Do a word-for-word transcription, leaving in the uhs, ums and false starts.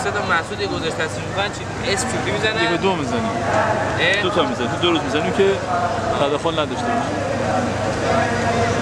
سه تا محسود گذاشته تصویر می‌کنن چی اسم چوبی میزنن یک دو میزنیم دو تا میزنیم تو دو روز میزنیم که تداخل نداشته باشه